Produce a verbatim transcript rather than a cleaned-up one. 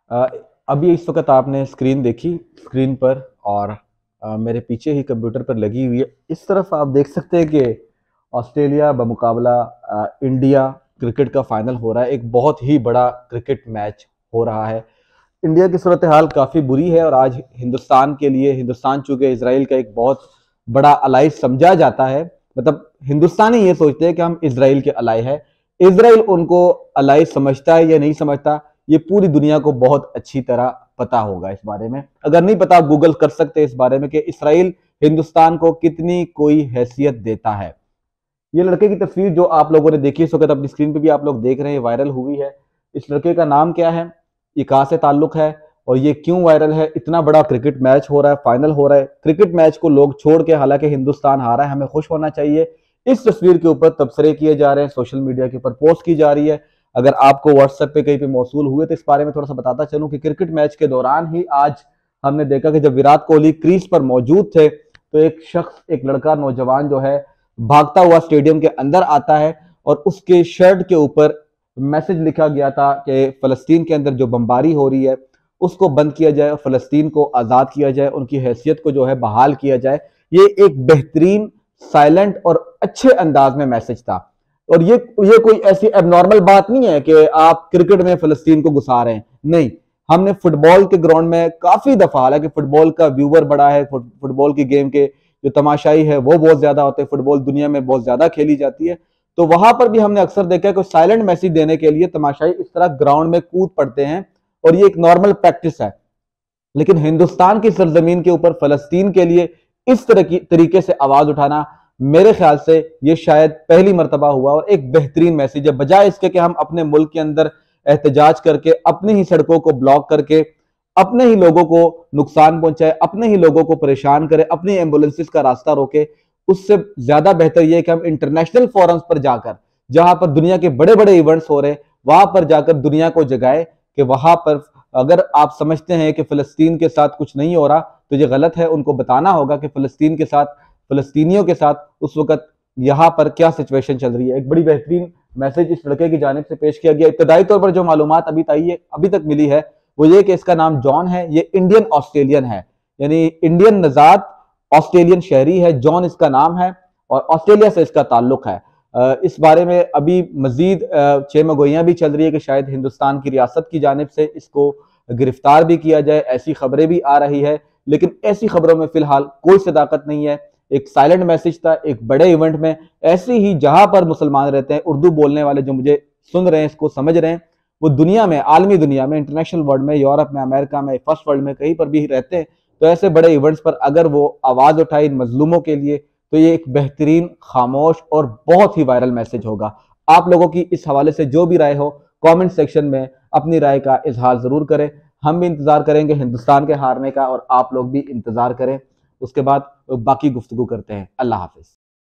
अ, अभी इस वक्त आपने स्क्रीन देखी स्क्रीन पर और अ, मेरे पीछे ही कंप्यूटर पर लगी हुई है। इस तरफ आप देख सकते हैं कि ऑस्ट्रेलिया बमुकाबला अ, इंडिया क्रिकेट का फाइनल हो रहा है। एक बहुत ही बड़ा क्रिकेट मैच हो रहा है। इंडिया की सूरत हाल काफ़ी बुरी है और आज हिंदुस्तान के लिए, हिंदुस्तान चूंकि इसराइल का एक बहुत बड़ा अलाई समझा जाता है, मतलब हिंदुस्तानी ये सोचते हैं कि हम इसराइल के अलाई है। इसराइल उनको अलाई समझता है या नहीं समझता, ये पूरी दुनिया को बहुत अच्छी तरह पता होगा इस बारे में। अगर नहीं पता, आप गूगल कर सकते हैं इस बारे में कि इसराइल हिंदुस्तान को कितनी कोई हैसियत देता है। ये लड़के की तस्वीर जो आप लोगों ने देखी इस वक्त अपनी स्क्रीन पे भी आप लोग देख रहे हैं, वायरल हुई है। इस लड़के का नाम क्या है, ये कहां से ताल्लुक है और ये क्यों वायरल है? इतना बड़ा क्रिकेट मैच हो रहा है, फाइनल हो रहा है, क्रिकेट मैच को लोग छोड़ के, हालांकि हिंदुस्तान हारा है, हमें खुश होना चाहिए। इस तस्वीर के ऊपर तबसरे किए जा रहे हैं, सोशल मीडिया के ऊपर पोस्ट की जा रही है। अगर आपको व्हाट्सएप पे कहीं पे मौसूल हुए तो इस बारे में थोड़ा सा बताता चलूं कि क्रिकेट मैच के दौरान ही आज हमने देखा कि जब विराट कोहली क्रीज पर मौजूद थे तो एक शख्स, एक लड़का, नौजवान जो है, भागता हुआ स्टेडियम के अंदर आता है और उसके शर्ट के ऊपर मैसेज लिखा गया था कि फलस्तीन के अंदर जो बमबारी हो रही है उसको बंद किया जाए और फलस्तीन को आज़ाद किया जाए, उनकी हैसियत को जो है बहाल किया जाए। ये एक बेहतरीन, साइलेंट और अच्छे अंदाज में मैसेज था। और ये ये कोई ऐसी एबनॉर्मल बात नहीं है कि आप क्रिकेट में फलस्तीन को घुसा रहे हैं, नहीं। हमने फुटबॉल के ग्राउंड में काफी दफा, हालांकि फुटबॉल का व्यूवर बड़ा है, फुटबॉल की गेम के जो तमाशाई है वो बहुत ज्यादा होते हैं, फुटबॉल दुनिया में बहुत ज्यादा खेली जाती है, तो वहां पर भी हमने अक्सर देखा है कि साइलेंट मैसेज देने के लिए तमाशाई इस तरह ग्राउंड में कूद पड़ते हैं और ये एक नॉर्मल प्रैक्टिस है। लेकिन हिंदुस्तान की सरजमीन के ऊपर फलस्तीन के लिए इस तरह की तरीके से आवाज उठाना, मेरे ख्याल से ये शायद पहली मर्तबा हुआ और एक बेहतरीन मैसेज है। बजाय इसके कि हम अपने मुल्क के अंदर एहतजाज करके, अपनी ही सड़कों को ब्लॉक करके, अपने ही लोगों को नुकसान पहुंचाए, अपने ही लोगों को परेशान करे, अपनी एम्बुलेंसेस का रास्ता रोके, उससे ज्यादा बेहतर यह है कि हम इंटरनेशनल फोरम्स पर जाकर, जहां पर दुनिया के बड़े बड़े इवेंट्स हो रहे, वहां पर जाकर दुनिया को जगाए कि वहां पर अगर आप समझते हैं कि फलस्तीन के साथ कुछ नहीं हो रहा तो ये गलत है। उनको बताना होगा कि फलस्तीन के साथ, फलस्तीनियों के साथ उस वक्त यहाँ पर क्या सिचुएशन चल रही है। एक बड़ी बेहतरीन मैसेज इस लड़के की जानिब से पेश किया गया। इब्तदाई तौर पर जो मालूमात अभी तक अभी तक मिली है वो ये कि इसका नाम जॉन है, ये इंडियन ऑस्ट्रेलियन है, यानी इंडियन नजात ऑस्ट्रेलियन शहरी है। जॉन इसका नाम है और ऑस्ट्रेलिया से इसका ताल्लुक है। इस बारे में अभी मजीद चेमगोइयां भी चल रही है कि शायद हिंदुस्तान की रियासत की जानिब से इसको गिरफ्तार भी किया जाए, ऐसी खबरें भी आ रही है। लेकिन ऐसी खबरों में फिलहाल कोई सदाकत नहीं है। एक साइलेंट मैसेज था एक बड़े इवेंट में। ऐसे ही जहां पर मुसलमान रहते हैं, उर्दू बोलने वाले जो मुझे सुन रहे हैं, इसको समझ रहे हैं, वो दुनिया में, आलमी दुनिया में, इंटरनेशनल वर्ल्ड में, यूरोप में, अमेरिका में, फर्स्ट वर्ल्ड में, कहीं पर भी रहते हैं, तो ऐसे बड़े इवेंट्स पर अगर वो आवाज उठाए इन मजलूमों के लिए तो ये एक बेहतरीन, खामोश और बहुत ही वायरल मैसेज होगा। आप लोगों की इस हवाले से जो भी राय हो, कमेंट सेक्शन में अपनी राय का इजहार जरूर करें। हम भी इंतजार करेंगे हिंदुस्तान के हारने का और आप लोग भी इंतजार करें। उसके बाद बाकी गुफ्तगू करते हैं। अल्लाह हाफिज।